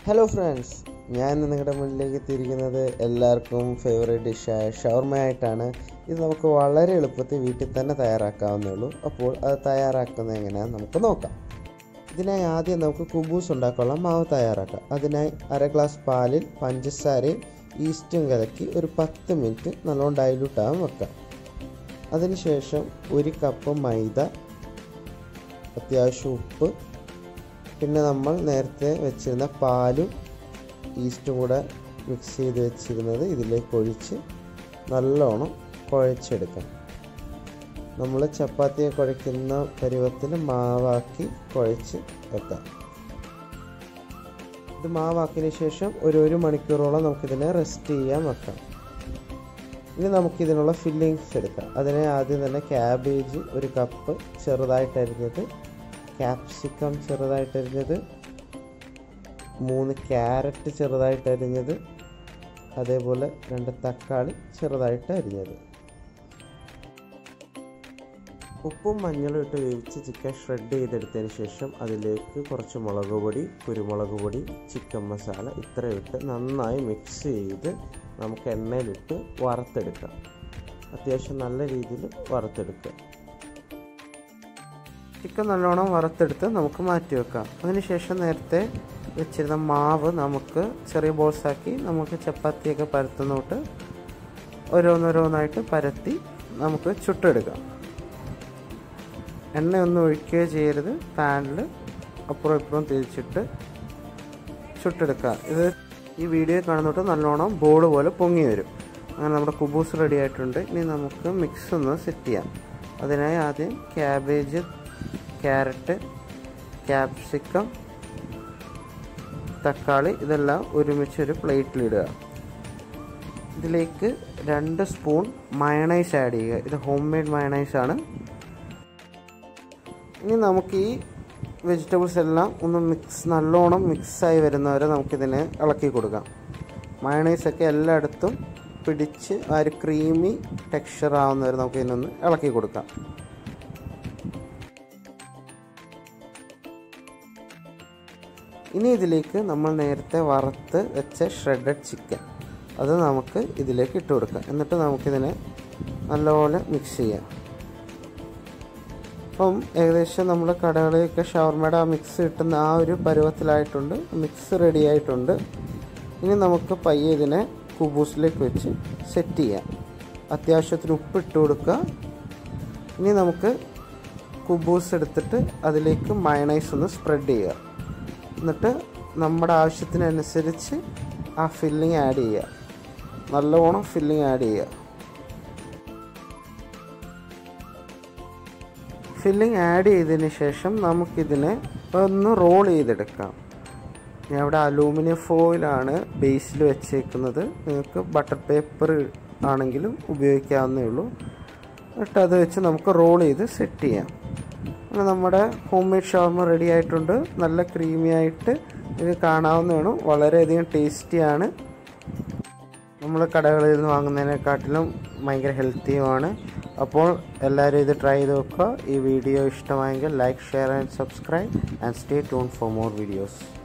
Hello friends, ഞാൻ നിങ്ങളുടെ മുന്നിലേക്ക് എത്തിയിരിക്കുന്നത് എല്ലാവർക്കും ഫേവറേറ്റ് ഡിഷായ ഷവർമയായിട്ടാണ്. ഇത് നമുക്ക് വളരെ എളുപ്പത്തിൽ വീട്ടിൽ തന്നെ തയ്യാറാക്കാവുന്നേ ഉള്ളൂ. അപ്പോൾ അത് തയ്യാറാക്കുന്നത് എങ്ങനെയാണെന്ന് നമുക്ക് നോക്കാം. ഇതിനായി ആദ്യം നമുക്ക് കുബൂസ് ഉണ്ടാക്കാനുള്ള മാവ് തയ്യാറാക്കാം. അതിനായി അര ഗ്ലാസ് പാലിൽ പഞ്ചസാരയും ഈസ്റ്റും കലക്കി ഒരു 10 മിനിറ്റ് നല്ലോണം ഡൈല്യൂട്ടാകാൻ വെക്കാം. അതിനുശേഷം 1 കപ്പ് മൈദ, അത്യാവശ്യം ഉപ്പ്, പിന്നെ നമ്മൾ നേരത്തെ വെച്ചിരുന്ന പാലും ഈസ്റ്റും കൂടെ മിക്സ് ചെയ്ത് വെച്ചിരുന്നത് ഇതിലേക്ക് ഒഴിച്ച് നല്ലോണം കുഴച്ചെടുക്കാം. നമ്മൾ ചപ്പാത്തിയെ കുഴയ്ക്കുന്ന പരുവത്തിൽ മാവാക്കി കുഴച്ച് വെക്കാം. ഇത് മാവാക്കിയതിന് ശേഷം ഒരു മണിക്കൂറോളം നമുക്കിതിനെ റെസ്റ്റ് ചെയ്യാൻ വെക്കാം. ഇനി നമുക്കിതിനുള്ള ഫില്ലിങ്സ് എടുക്കാം. അതിനെ ആദ്യം തന്നെ ക്യാബേജ് 1 കപ്പ് ചെറുതായിട്ട് അരിഞ്ഞത്, ക്യാപ്സിക്കം ചെറുതായിട്ട് അരിഞ്ഞത്, 3 ക്യാരറ്റ് ചെറുതായിട്ട് അരിഞ്ഞത്, അതേപോലെ 2 തക്കാളി ചെറുതായിട്ട് അരിഞ്ഞത്. ഉപ്പും മഞ്ഞളും ഇട്ട് വേവിച്ച് ചിക്കൻ ഷ്രെഡ് ചെയ്തെടുത്തതിന് ശേഷം അതിലേക്ക് കുറച്ച് മുളക് പൊടി, കുരുമുളക് പൊടി, ചിക്കൻ മസാല ഇത്രയും ഇട്ട് നന്നായി മിക്സ് ചെയ്ത് നമുക്ക് എണ്ണയിലിട്ട് വറുത്തെടുക്കാം. അത്യാവശ്യം നല്ല രീതിയിൽ വറുത്തെടുക്കുക. ചിക്കൻ നല്ലോണം വറുത്തെടുത്ത് നമുക്ക് മാറ്റി വെക്കാം. അതിനുശേഷം നേരത്തെ വെച്ചിരുന്ന മാവ് നമുക്ക് ചെറിയ ബോൾസാക്കി നമുക്ക് ചപ്പാത്തിയൊക്കെ പരത്തുന്നോട്ട് ഓരോന്നോരോന്നായിട്ട് പരത്തി നമുക്ക് ചുട്ടെടുക്കാം. എണ്ണയൊന്നും ഒഴിക്കുകയോ ചെയ്യരുത്. പാനിൽ അപ്പുറം ഇപ്പുറം തിരിച്ചിട്ട് ചുട്ടെടുക്കുക. ഇത് ഈ വീഡിയോ കാണുന്നോട്ട് നല്ലോണം ബോൾ പോലെ പൊങ്ങി വരും. അങ്ങനെ നമ്മുടെ കുബൂസ് റെഡി ആയിട്ടുണ്ട്. ഇനി നമുക്ക് മിക്സ് ഒന്ന് സെറ്റ് ചെയ്യാം. അതിനായി ആദ്യം ക്യാബേജ്, ക്യാരറ്റ്, ക്യാപ്സിക്കം, തക്കാളി ഇതെല്ലാം ഒരുമിച്ചൊരു പ്ലേറ്റിലിടുക. ഇതിലേക്ക് 2 സ്പൂൺ മയണൈസ് ആഡ് ചെയ്യുക. ഇത് ഹോം മെയ്ഡ് മയണൈസാണ്. ഇനി നമുക്ക് ഈ വെജിറ്റബിൾസ് എല്ലാം ഒന്ന് നല്ലോണം മിക്സായി വരുന്നവരെ നമുക്കിതിനെ ഇളക്കി കൊടുക്കാം. മയണൈസൊക്കെ എല്ലായിടത്തും പിടിച്ച് ആ ഒരു ക്രീമി ടെക്സ്ചർ ആവുന്നവരെ നമുക്ക് ഇതിനൊന്ന് ഇളക്കി കൊടുക്കാം. ഇനി ഇതിലേക്ക് നമ്മൾ നേരത്തെ വറുത്ത് വെച്ച ഷ്രെഡഡ് ചിക്കൻ അത് നമുക്ക് ഇതിലേക്ക് ഇട്ട് കൊടുക്കാം. എന്നിട്ട് നമുക്കിതിനെ നല്ലപോലെ മിക്സ് ചെയ്യാം. അപ്പം ഏകദേശം നമ്മൾ കടകളിലൊക്കെ ഷവർമയുടെ ആ മിക്സ് കിട്ടുന്ന ആ ഒരു പരുവത്തിലായിട്ടുണ്ട്. മിക്സ് റെഡി ആയിട്ടുണ്ട്. ഇനി നമുക്ക് പയ്യെ ഇതിനെ കുബൂസിലേക്ക് വെച്ച് സെറ്റ് ചെയ്യാം. അത്യാവശ്യത്തിന് ഉപ്പ് ഇട്ട് കൊടുക്കുക. ഇനി നമുക്ക് കുബൂസ് എടുത്തിട്ട് അതിലേക്ക് മയണൈസ് ഒന്ന് സ്പ്രെഡ് ചെയ്യുക. എന്നിട്ട് നമ്മുടെ ആവശ്യത്തിനനുസരിച്ച് ആ ഫില്ലിങ് ആഡ് ചെയ്യുക. നല്ലവണ്ണം ഫില്ലിങ് ആഡ് ചെയ്യുക. ഫില്ലിങ് ആഡ് ചെയ്തതിന് ശേഷം നമുക്കിതിനെ ഒന്ന് റോൾ ചെയ്തെടുക്കാം. ഞാൻ ഇവിടെ അലൂമിനിയം ഫോയിലാണ് ബേസിൽ വെച്ചേക്കുന്നത്. നിങ്ങൾക്ക് ബട്ടർ പേപ്പർ ആണെങ്കിലും ഉപയോഗിക്കാവുന്നേ ഉള്ളൂ. എന്നിട്ട് അത് വെച്ച് നമുക്ക് റോൾ ചെയ്ത് സെറ്റ് ചെയ്യാം. അങ്ങനെ നമ്മുടെ ഹോം മെയ്ഡ് ഷവർമ റെഡി ആയിട്ടുണ്ട്. നല്ല ക്രീമി ആയിട്ട് ഇത് കാണാവുന്നതാണ്. വളരെയധികം ടേസ്റ്റിയാണ്. നമ്മൾ കടകളിൽ നിന്ന് വാങ്ങുന്നതിനെക്കാട്ടിലും ഭയങ്കര ഹെൽത്തിയുമാണ്. അപ്പോൾ എല്ലാവരും ഇത് ട്രൈ ചെയ്ത് നോക്കുക. ഈ വീഡിയോ ഇഷ്ടമായെങ്കിൽ like, share and subscribe and stay tune for more videos.